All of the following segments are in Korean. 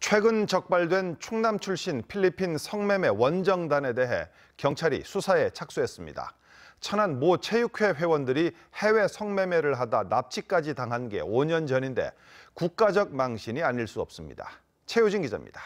최근 적발된 충남 출신 필리핀 성매매 원정단에 대해 경찰이 수사에 착수했습니다. 천안 모 체육회 회원들이 해외 성매매를 하다 납치까지 당한 게 5년 전인데 국가적 망신이 아닐 수 없습니다. 최효진 기자입니다.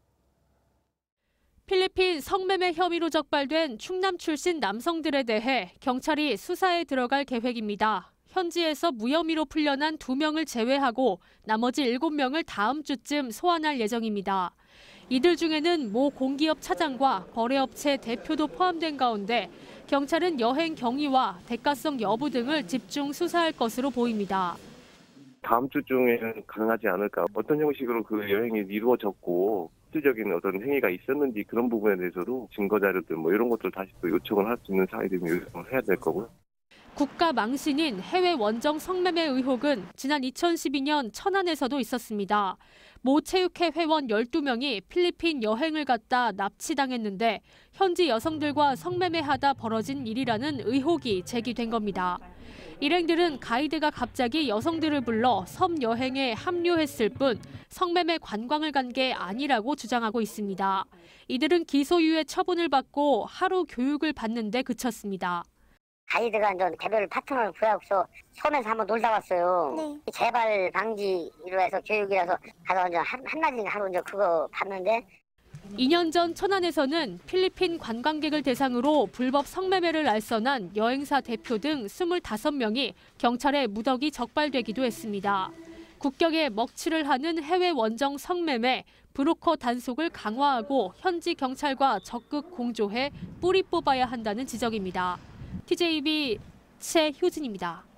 필리핀 성매매 혐의로 적발된 충남 출신 남성들에 대해 경찰이 수사에 들어갈 계획입니다. 현지에서 무혐의로 풀려난 2명을 제외하고 나머지 7명을 다음 주쯤 소환할 예정입니다. 이들 중에는 모 공기업 차장과 거래업체 대표도 포함된 가운데 경찰은 여행 경위와 대가성 여부 등을 집중 수사할 것으로 보입니다. 다음 주 중에는 가능하지 않을까. 어떤 형식으로 그 여행이 이루어졌고 실질적인 어떤 행위가 있었는지 그런 부분에 대해서도 증거 자료들 이런 것들 다시 또 요청을 할 수 있는 사항이 되면 요청을 해야 될 거고요. 국가 망신인 해외 원정 성매매 의혹은 지난 2012년 천안에서도 있었습니다. 모 체육회 회원 12명이 필리핀 여행을 갔다 납치당했는데 현지 여성들과 성매매하다 벌어진 일이라는 의혹이 제기된 겁니다. 일행들은 가이드가 갑자기 여성들을 불러 섬 여행에 합류했을 뿐 성매매 관광을 간 게 아니라고 주장하고 있습니다. 이들은 기소유예 처분을 받고 하루 교육을 받는 데 그쳤습니다. 가이드가 이제 개별 파트너를 구해서 섬에서 한번 놀다 왔어요. 네. 재발 방지로 해서 교육이라서 가서 이제 한낮인가 하루 이제 그거 봤는데. 2년 전 천안에서는 필리핀 관광객을 대상으로 불법 성매매를 알선한 여행사 대표 등 25명이 경찰에 무더기 적발되기도 했습니다. 국격에 먹칠을 하는 해외 원정 성매매, 브로커 단속을 강화하고 현지 경찰과 적극 공조해 뿌리 뽑아야 한다는 지적입니다. TJB 최효진입니다.